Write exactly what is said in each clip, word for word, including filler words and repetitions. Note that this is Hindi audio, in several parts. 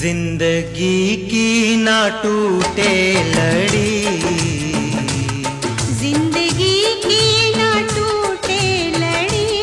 जिंदगी की ना टूटे लड़ी, जिंदगी की ना टूटे लड़ी,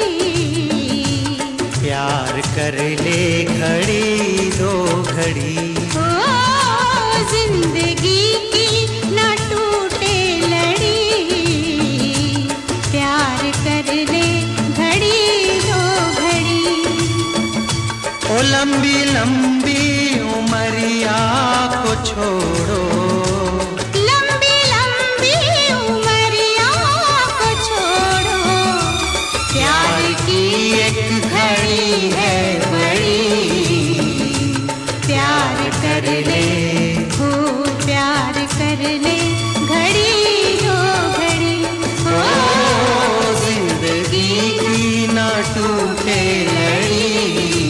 प्यार कर ले घड़ी दो घड़ी। ओ जिंदगी की ना टूटे लड़ी, प्यार कर ले घड़ी दो घड़ी। ओ लंबी लंबी उमरिया को छोड़ो, लंबी लंबी उमरिया को छोड़ो, प्यार की एक घड़ी है बड़ी, प्यार कर ले हो प्यार कर ले घड़ी दो घड़ी। ओ जिंदगी की ना टूटे लड़ी,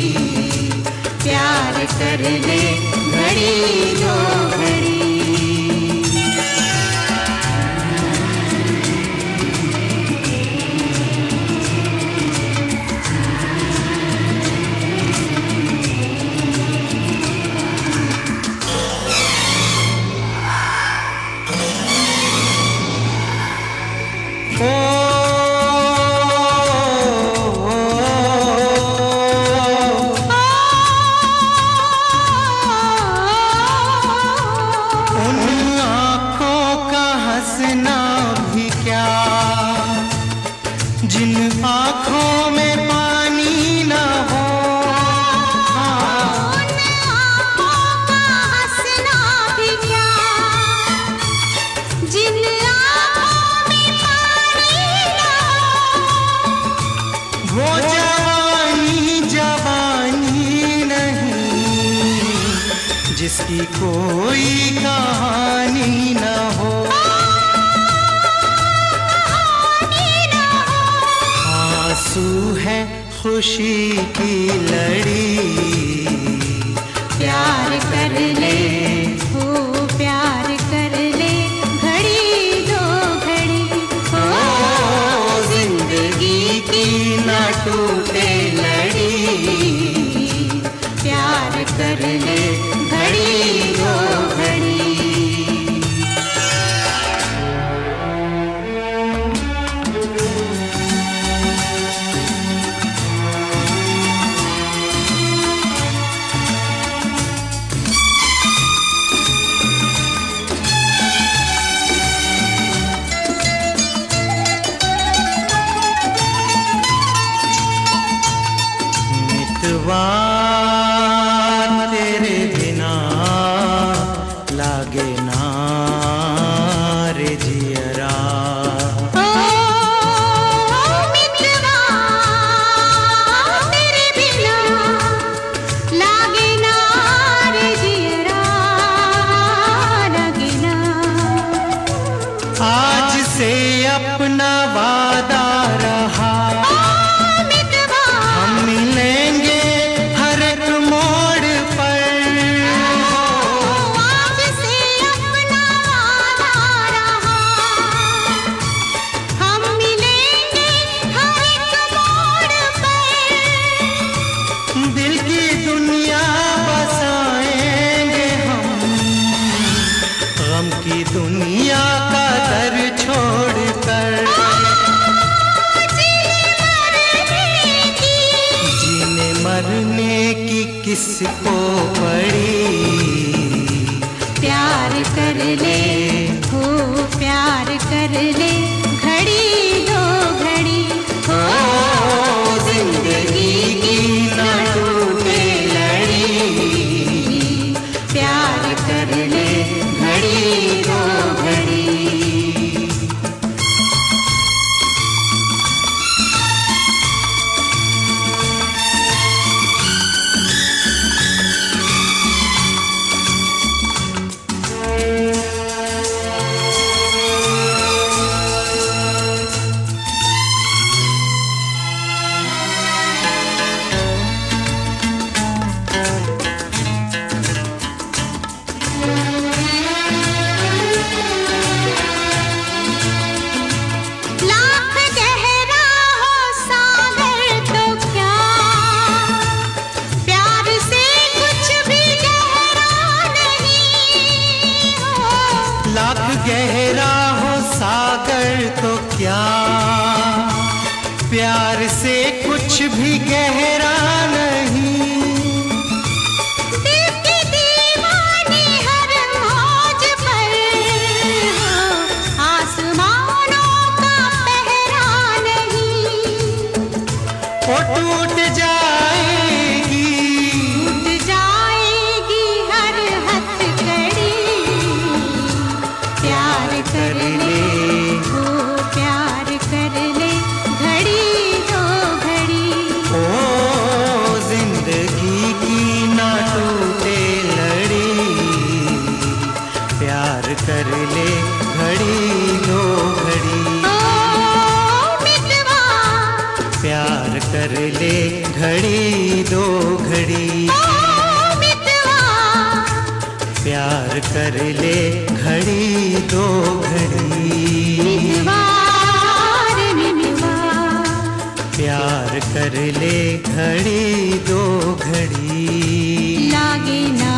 प्यार कर ले घड़ी दो घड़ी। जिन आँखों में पानी ना हो, उन आँखों का हंसना भी क्या, जिन आँखों में पानी ना हो, वो जवानी जवानी नहीं जिसकी कोई कहानी ना हो। आंसू है खुशी की लड़ी, प्यार कर ले हो प्यार कर ले घड़ी दो घड़ी। ओ जिंदगी की ना टूटे लड़ी, प्यार कर ले घड़ी दो घड़ी। मितवा तेरे बिना लागे ना रे जियरा, ओ मितवा तेरे बिना लागे ना रे जियरा, लागे ना। आज से अपना वादा रहा, हम मिलेंगे हर एक मोड़ पर। आज से अपना वादा रहा, हम मिलेंगे हर एक मोड़ पर। दिल की दुनिया बसाएंगे हम, गम की दुनिया का दर छोड़कर। जीने मरने की किसको पड़ी, प्यार कर ले हो प्यार कर ले घड़ी दो घड़ी। ओ जिंदगी की ना टूटे लड़ी, प्यार कर ले घड़ी दो घड़ी। प्यार कर ले घड़ी दो घड़ी, प्यार कर ले घड़ी दो घड़ी, लागे ना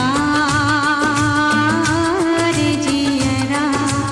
रे जियरा।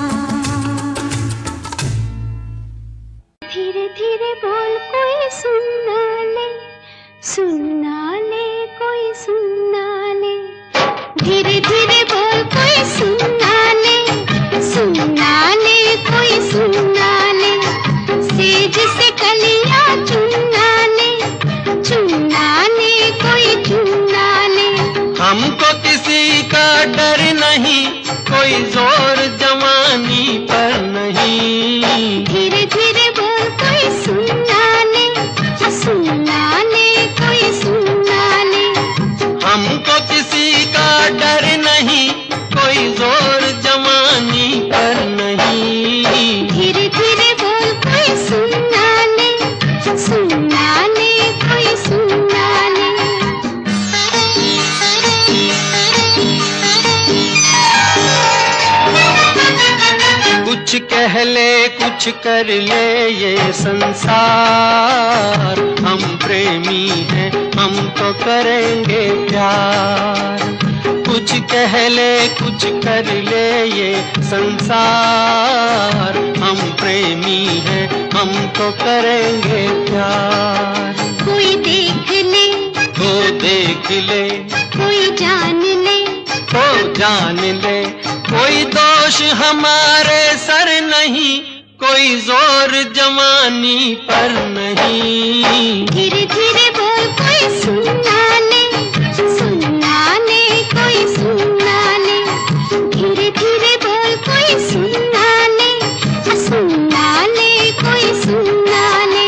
धीरे धीरे बोल कोई सुनना ले, सुनना ले कोई सुनना ले, धीरे धीरे बोल कोई सुनना ले, सुनना ले कोई सुनना ले, सेज से कलियां चुनना ले, चुनना ले कोई चुनना ले। हमको किसी का डर नहीं, कोई जोर जवानी पर नहीं, धीरे धीरे बोल कोई सुनना ले, सुनना ले कोई सुनना ले। हमको किसी का डर नहीं, कोई जोर जवानी पर नहीं, धीरे धीरे बोल कोई सुनना ले, सुनना ले कोई सुनना ले। कुछ कह ले कुछ कर ले ये संसार, हम प्रेमी हैं हम तो करेंगे प्यार। कुछ कह ले कुछ कर ले ये संसार, हम प्रेमी हैं हम तो करेंगे प्यार। कोई देख ले तो देख ले, कोई जान ले, तो जान ले, कोई दोष हमारे सर नहीं, कोई जोर जवानी पर नहीं, धीरे धीरे बोल कोई सुनना ले, सुनना ले कोई सुनना ले, धीरे धीरे बोल कोई सुनना ले, सुनना ले कोई सुनना ले।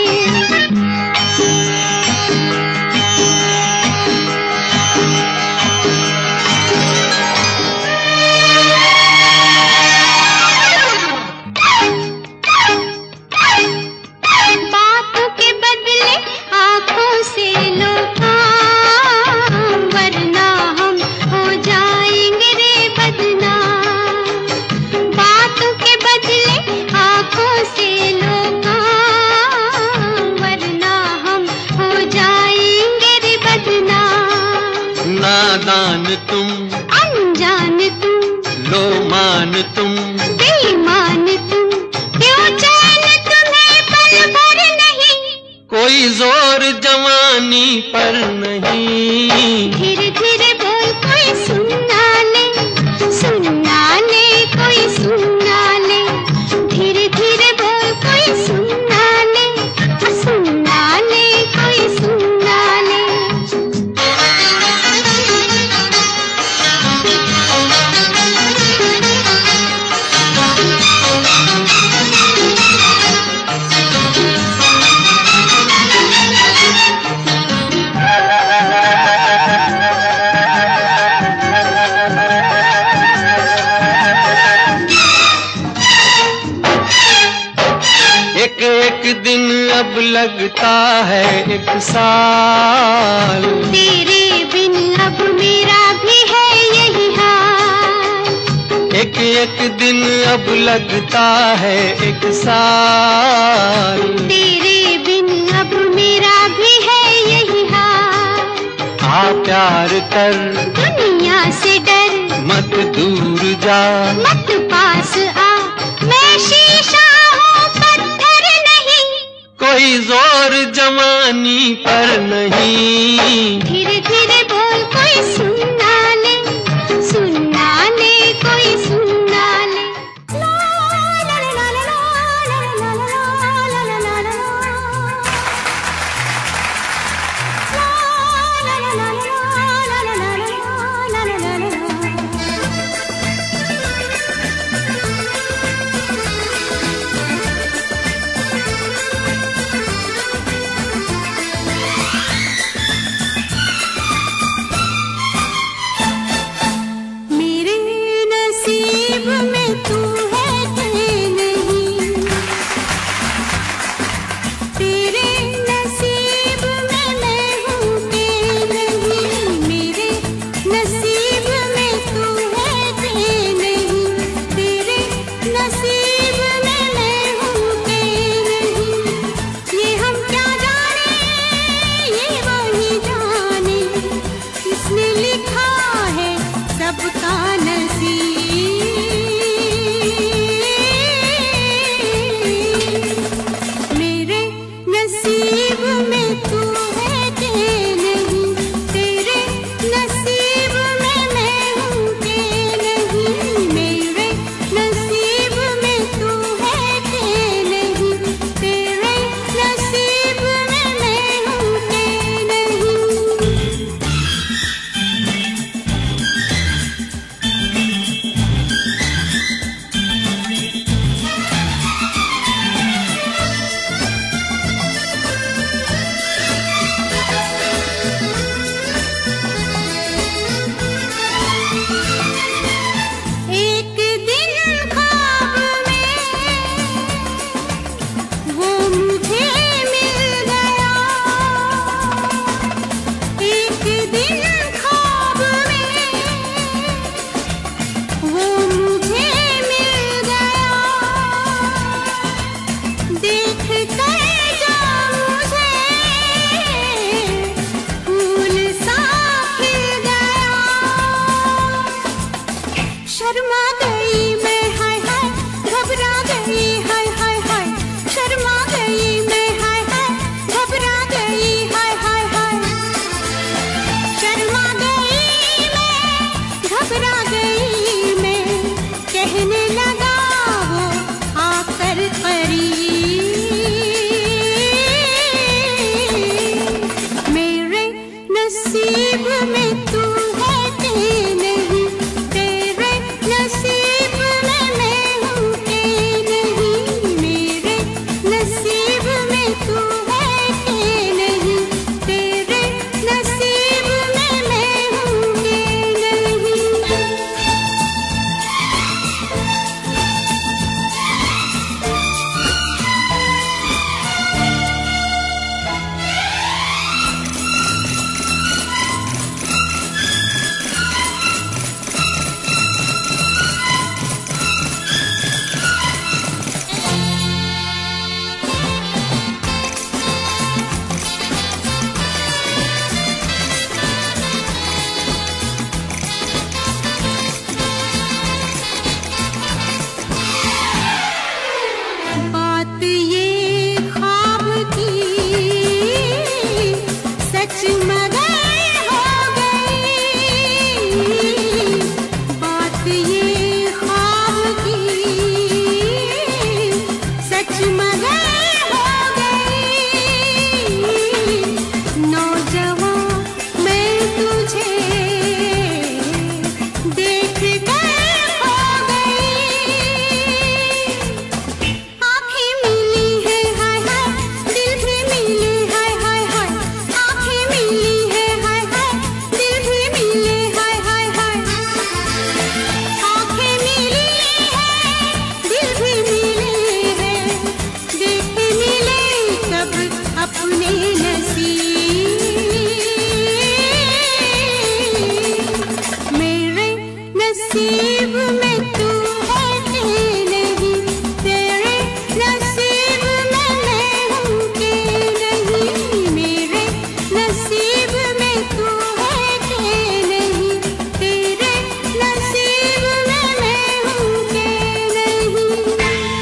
बातों के बदले आँखों से लो काम, वरना हम हो जाएंगे रे बदनाम। बातों के बदले आँखों से लो काम, वरना हम हो जाएंगे रे बदनाम। नादान तुम अनजान तुम, लो मान तुम, बेईमान तुम, क्यों चैन तुम्हें पल भर नहीं, कोई जोर जवानी पर नहीं, धीरे धीरे बोल कोई सुनना ले, सुनना ले कोई सुनना ले, धीरे धीरे बोल कोई सुनना ले, सुनना ले कोई सुनना ले। एक एक दिन अब लगता है एक साल, तेरे बिन अब मेरा भी है यही हाल, एक एक दिन अब लगता है एक साल, तेरे बिन अब मेरा भी है यही हाल। आ प्यार कर दुनिया से डर, मत दूर जा, मत पास आ, मैं शीशा हूँ पत्थर नहीं, कोई जोर जवानी पर नहीं, धीरे धीरे बोल कोई सुनना ले, सुनना ले कोई सुनना ले। ला ला ला ला ला ला ला ला ला ला ला ला। ला ला ला ला ला ला ला ला ला ला ला। शर्मा गई मैं हाय हाय, घबरा गई हाय हाय हाय, शर्मा गई मैं हाय हाय, घबरा गई हाय हाय हाय, शर्मा गई मैं, घबरा गई मैं, कहने लगा वो आकर करीब, मेरे नसीब में तू है कि नहीं, तेरे नसीब में मैं हूँ कि नहीं, मेरे नसीब में तू है कि नहीं, तेरे नसीब में मैं हूँ कि नहीं। बात ये ख्वाब की सच मगर हो गई, बात ये ख्वाब की सच मगर हो गई, नौजवान मैं तुझे देख कर खो गई, आँखें मिली है हाय हाय, दिल भी मिले हाय हाय हाय, आँखें मिली है हाय हाय, दिल भी मिले हाय हाय हाय, आँखें मिली है, दिल भी मिले हैं, देख मिले कब अपने नसीब, मेरे नसीब में तू है कि नहीं, तेरे नसीब में मैं हूँ कि नहीं, मेरे नसीब में तू है कि नहीं, तेरे नसीब में मैं हूँ कि नहीं।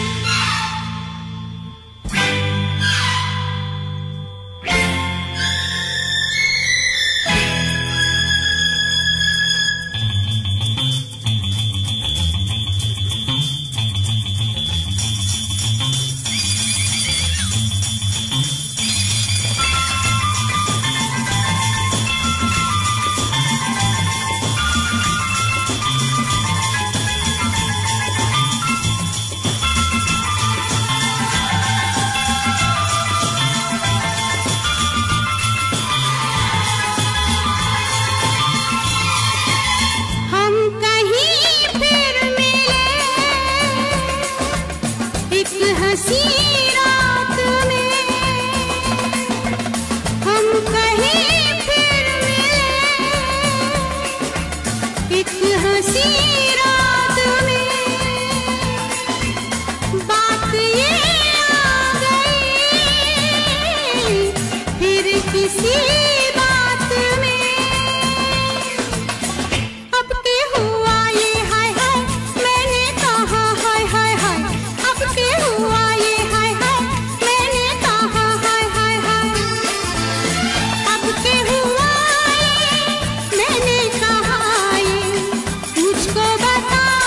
हम कहीं फिर मिले एक हंसी रात में, हम कहीं फिर मिले एक हंसी रात में, बात ये आ गई फिर किसी बात में, अब के हुआ ये हाय हाय, मैंने कहा हाय हाय हाय, अब के हुआ ये हाय हाय, मैंने कहा हाय हाय हाय, अब के हुआ ये, मैंने कहा ये, मुझको बता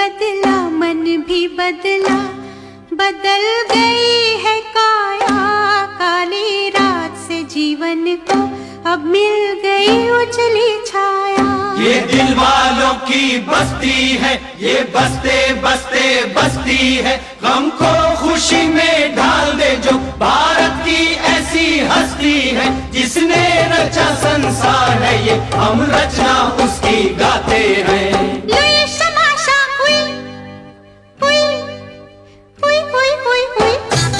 बदला, मन भी बदला, बदल गई है काया। काली रात से जीवन को अब मिल गई उजली छाया। ये दिल वालों की बस्ती है, ये बसते बसते बस्ती है। गम को खुशी में ढाल दे जो भारत की ऐसी हस्ती है। जिसने रचा संसार है ये, हम रचना उसकी गाते हैं। लुई शमाशा हुई, हुई, हुई, हुई, हुई, हुई।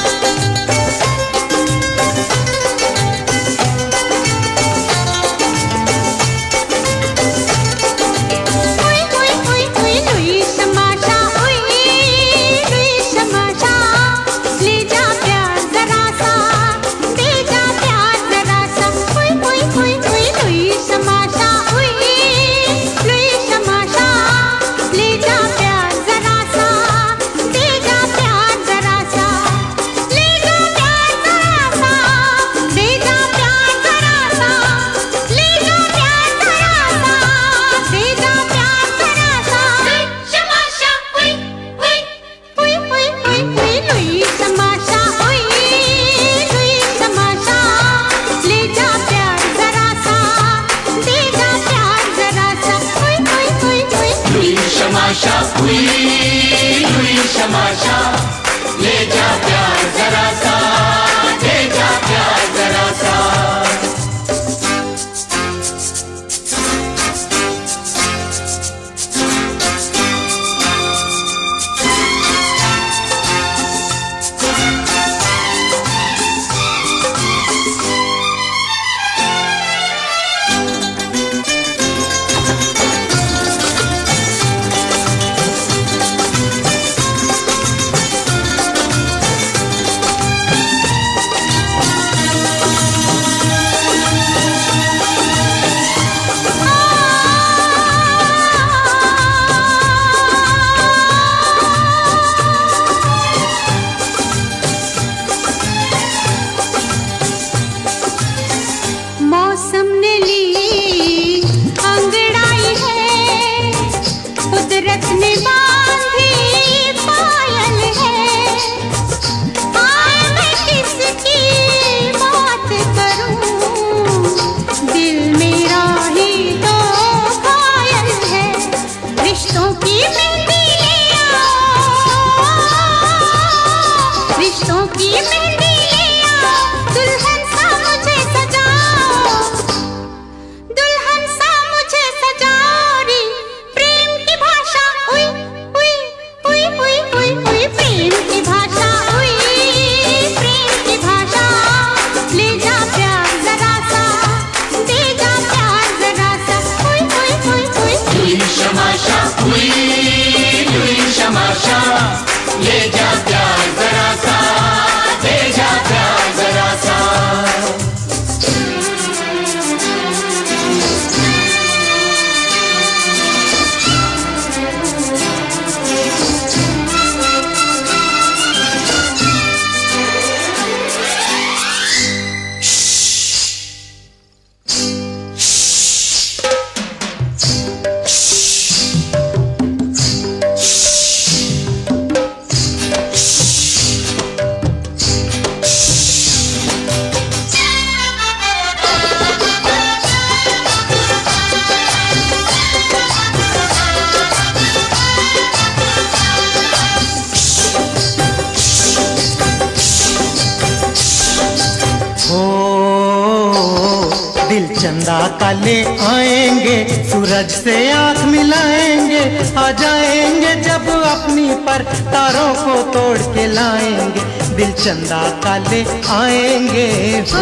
चंदा काले आएंगे, सूरज से आंख मिलाएंगे, आ जाएंगे जब अपनी पर तारों को तोड़ के लाएंगे। दिल चंदा काले आएंगे हो,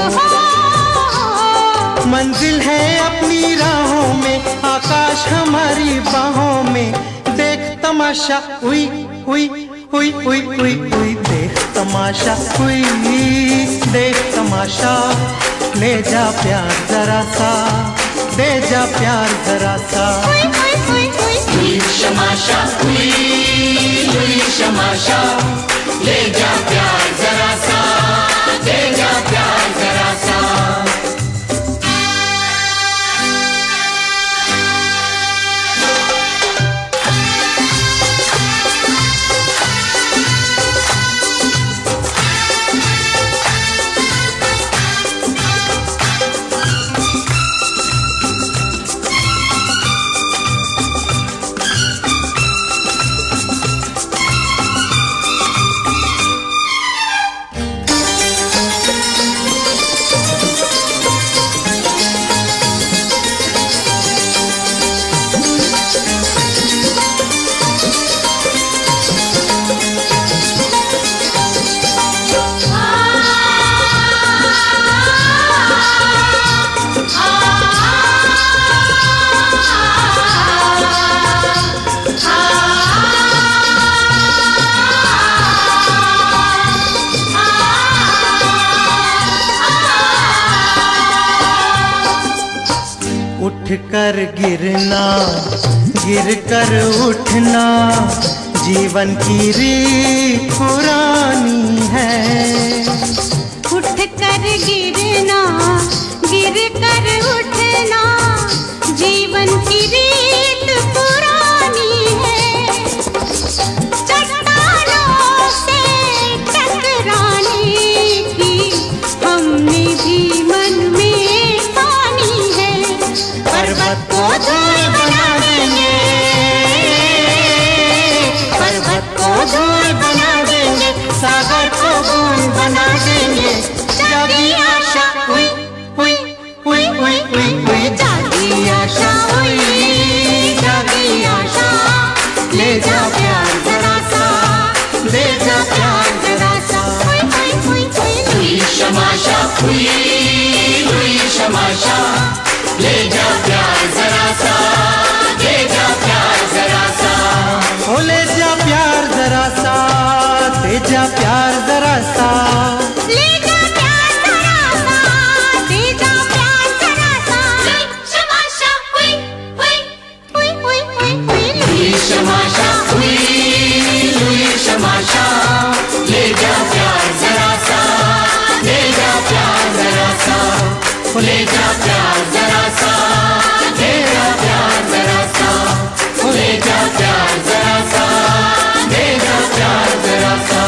मंजिल है अपनी राहों में, आकाश हमारी बाहों में। देख तमाशा हुई हुई हुई हुई हुई हुई, देख तमाशा हुई, देख तमाशा। ले जा प्यार जरा सा, दे जा प्यार जरा सा। हुई शमाशा हुई, हुई शमाशा। ले जा प्यार जरा सा, दे जा प्यार जरा सा। उठ कर गिरना, गिर कर उठना, जीवन की रीत पुरानी है। उठ कर गिरना, गिर कर उठना, जीवन की रीत पुरानी है। चट्टानों से टकराने की हमने भी मन में ठानी है। पर्वत को धूल बना देंगे, पर्वत को धूल बना देंगे, सागर को बूंद बना देंगे। जागी आशा हुई हुई हुई हुई हुई हुई, जागी आशा हुई, जागी आशा। ले जा प्यार जरा सा, ले जा प्यार जरा सा। हुई हुई हुई हुई हुई शमाशा हुई, हुई शमाशा। ले जा प्यार जरा सा, ले जा प्यार जरा सा। ओ ले जा प्यार जरा सा, दे जा प्यार जरा सा। ले जा प्यार जरा सा, दे जा प्यार जरा सा। शमाशा हुई हुई हुई हुई हुई हुई हुई शमाशा हुई, हुई शमाशा। ले जा प्यार जरा सा, ले जा प्यार जरा सा। ले जा प्यार जरा सा, ले जा प्यार जरा सा। ले जा प्यार जरा सा, ले जा प्यार जरा सा।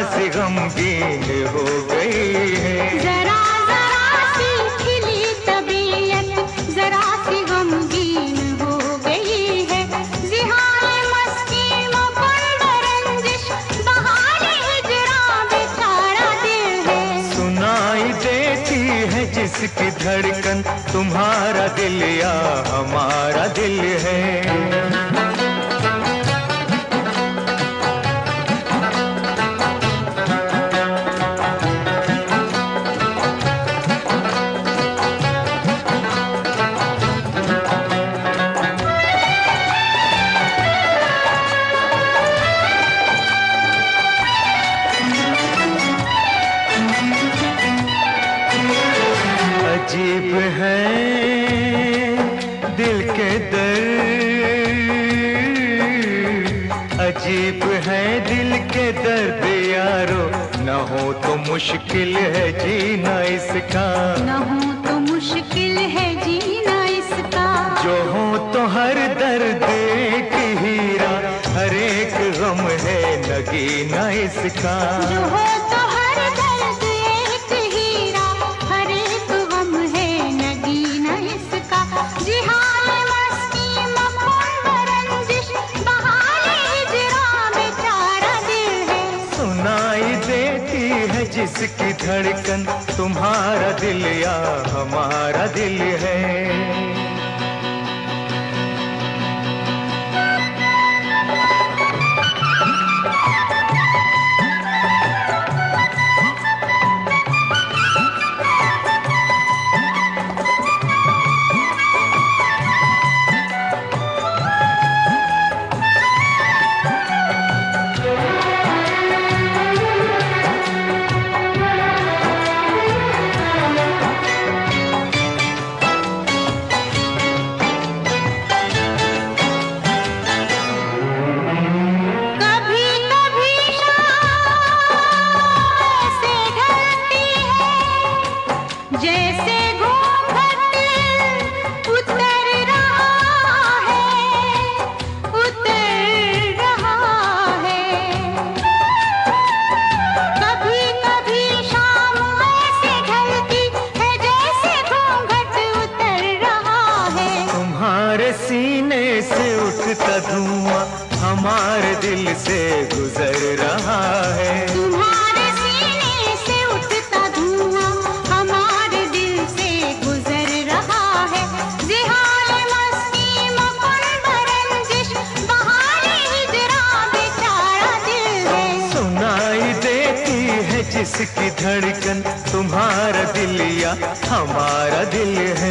सी गमगीन हो गई है। जरा जरा सी खिली तबीयत जरा सी गमगीन हो गई है। जिहाए मस्ती मुकुंद रंजिश बहारे हिजरा बेचारा दिल है। सुनाई देती है जिसकी धड़कन तुम्हारा दिल या हमारा दिल है। अजीब है दिल के दर्द, अजीब है दिल के दर्द यारो, न हो तो मुश्किल है जीना इसका, न हो तो मुश्किल है जीना इसका। जो हो तो हर दर्द एक हीरा, हर एक गम है नगीना इसका। जो हो तो हर दर्द एक हीरा, हर एक गम है नगीना इसका। जिहाए मस्ती मुकुंद रंजिश बहारे हिजरा बेचारा दिल है। सुनाई देती है जिसकी धड़कन तुम्हारा दिल या हमारा दिल है। सीने से उठता धुआं हमारे दिल से गुजर रहा है। तुम्हारे सीने से उठता धुआं हमारे दिल से गुजर रहा है। जिहाए मस्ती मुकुंद रंजिश बहारे हिजरा बेचारा दिल है। सुनाई देती है जिसकी धड़कन तुम्हारा दिल या हमारा दिल है।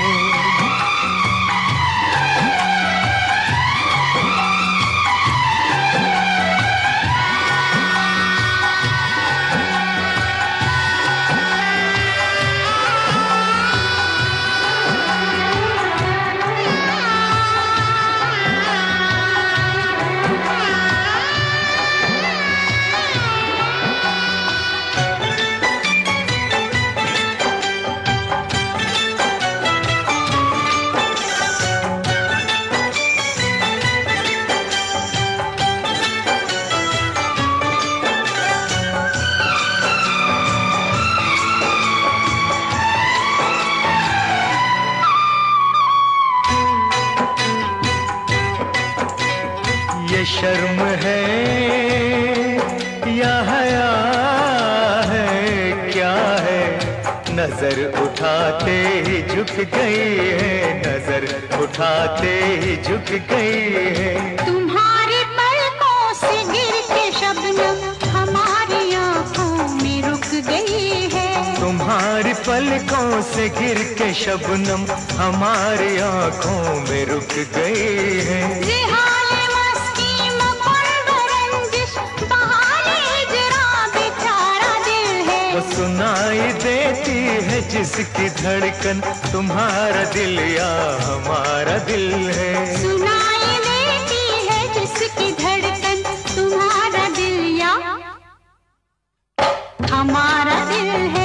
ये शर्म है या हया है क्या है, नजर उठाते ही झुक गई है, नजर उठाते ही झुक गई है। तुम्हारी पलकों से गिर के शबनम हमारी आंखों में रुक गई है। तुम्हारी पलकों से गिर के शबनम हमारी आंखों में रुक गई है। जिहाए मस्ती मुकुंद रंजिश बहारे हिजरा बेचारा दिल है। वो सुनाई देती है जिसकी धड़कन तुम्हारा दिल या हमारा दिल है। सुनाई देती है जिसकी धड़कन तुम्हारा दिल या हमारा दिल है।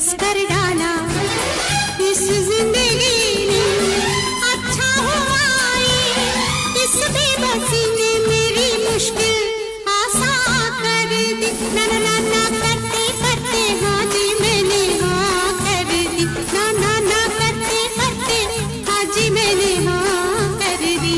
बस कर डाला इस जिंदगी ने, अच्छा हुआ इस बेबसी ने मेरी मुश्किल आसान कर दी। ना ना ना ना करते करते हाँ जी मैंने हाँ कर दी। ना ना ना करते करते हाँ जी मैंने हाँ कर दी।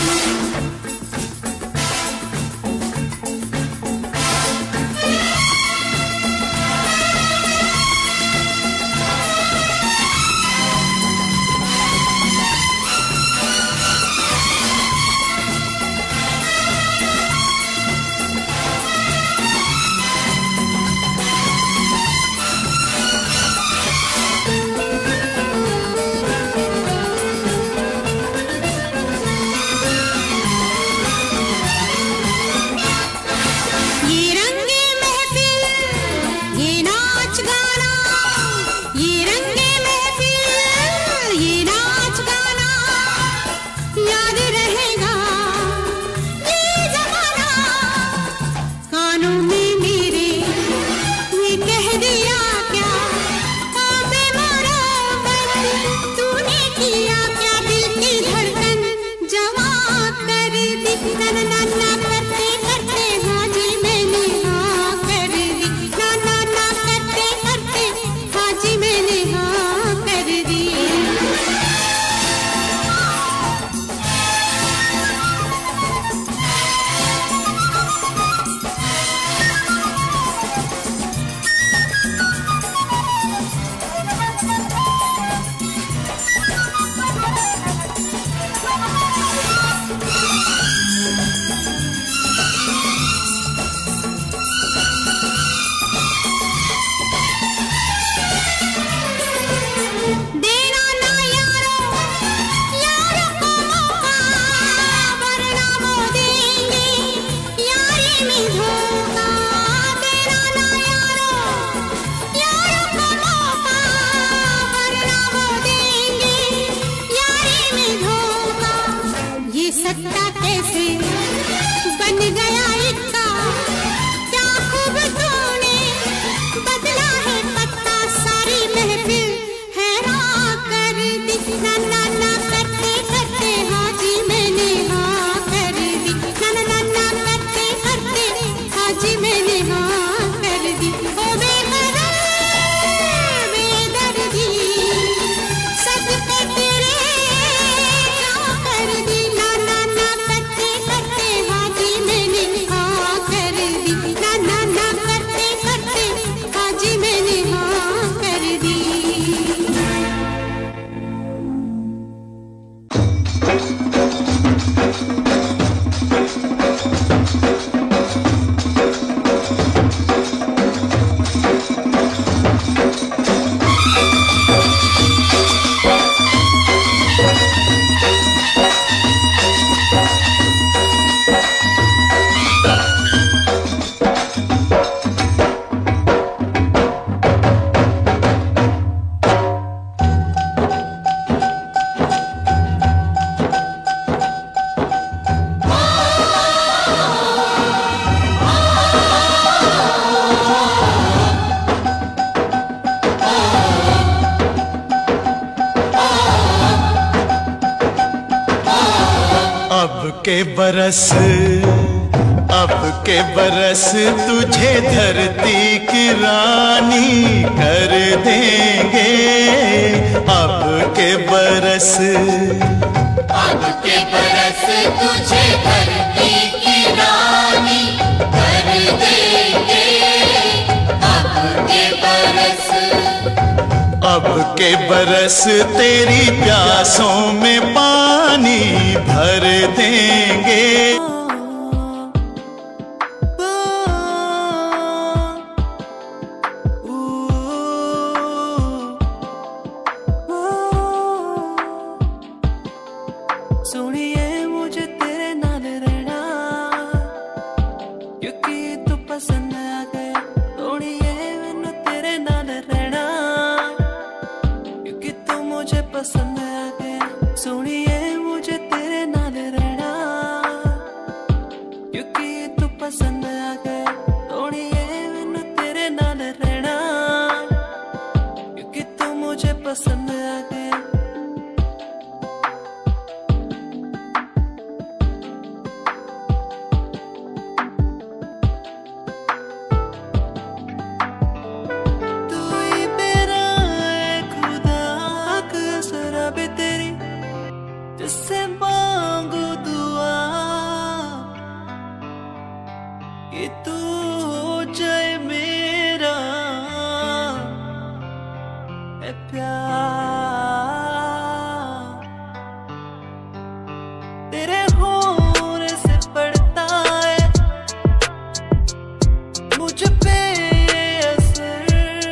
के बरस अब के बरस तुझे धरती की रानी कर देंगे। अब के बरस अब के बरस तुझे धरती की रानी कर देंगे। अब के बरस अब के बरस तेरी प्यासों में पानी भर देंगे। सुनिए मुझे तेरे नाल रहना क्योंकि तू पसंद आ गया। सुनिए मैनू तेरे नाल रहना क्योंकि तू मुझे पसंद आ गया। सुनिए मुझे तेरे नाल रहना क्योंकि तू पसंद आ गया। सुनिए मैनू तेरे नाल रहना तेरे होने से पड़ता है मुझ पे असर।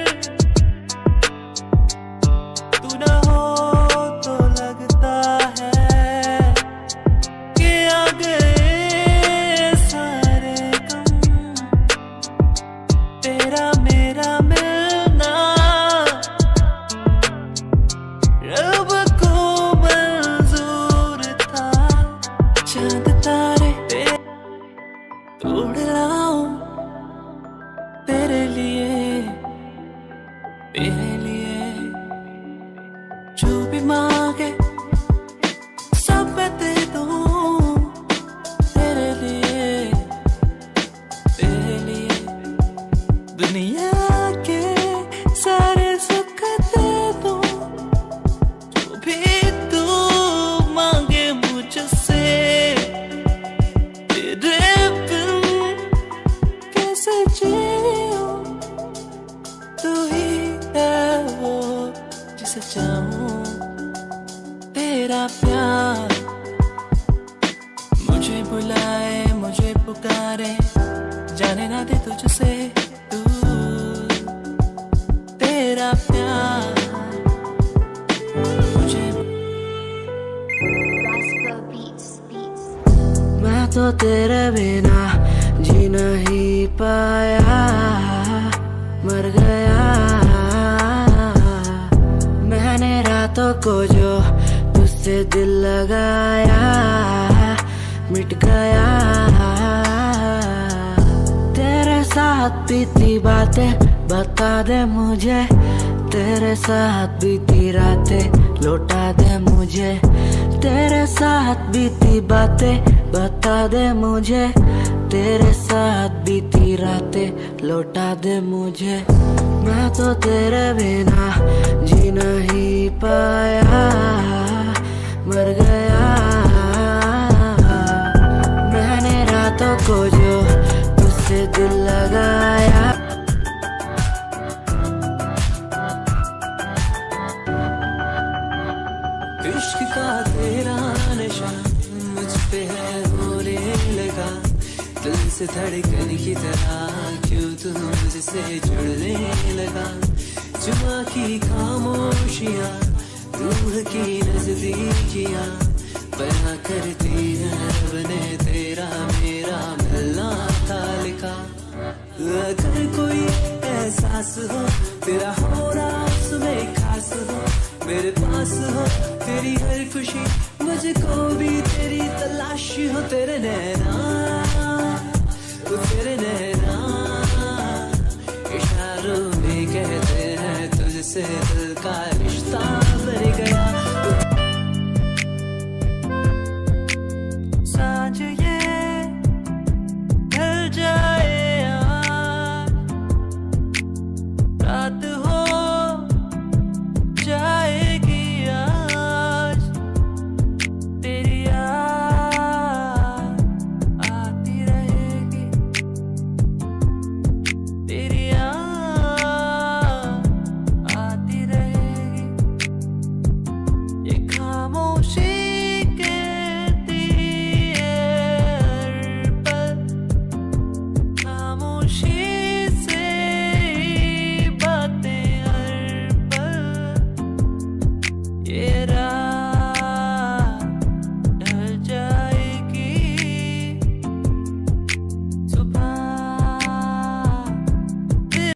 तू ना हो तो लगता है कि आ गए सारे गम। तेरा मेरा मिलना रब को मंजूर था। चांद तारे पे तोड़ लाऊं तेरे लिए, मेरे लिए। जो भी मांगे सब मैं दे दूं तेरे लिए, तेरे लिए। दुनिया के सारे सुख दे दूं जो भी तू मांगे मुझसे। तेरे बिन कैसे जीऊं, तू ही है वो जिसे चाहूं। तेरा प्यार मुझे बुलाए, मुझे पुकारे, जाने ना दे तुझसे दूर। तेरा प्यार मुझे। मैं तो तेरे बिना जी नहीं पाया, मर गया। मैंने रातों को जो तुझसे दिल लगाया, मिट गया। तेरे साथ बीती बातें बता दे मुझे, तेरे साथ बीती रातें लौटा दे मुझे। तेरे साथ बीती बातें बता दे मुझे, तेरे साथ बीती रातें लौटा दे मुझे। मैं तो तेरे बिना जी नहीं पाया, मर गया। मैंने रातों को जो तुझसे दिल लगाया। इश्क का तेरा नशा मुझ पे है होने लगा। दिल से धड़कन की तरह क्यों तू मुझसे जुड़ने लगा। जुमा की खामोशियाँ, रूह की नजदीकियाँ बना करती है रब ने तेरा मेरा मिलना था लिखा। अगर कोई एहसास हो तेरा होना सुबह खास हो, मेरे पास हो तेरी हर खुशी, मुझको भी तेरी तलाशी हो। तेरे नैना, तेरे नैना इशारों में कहते हैं तुझसे दिल का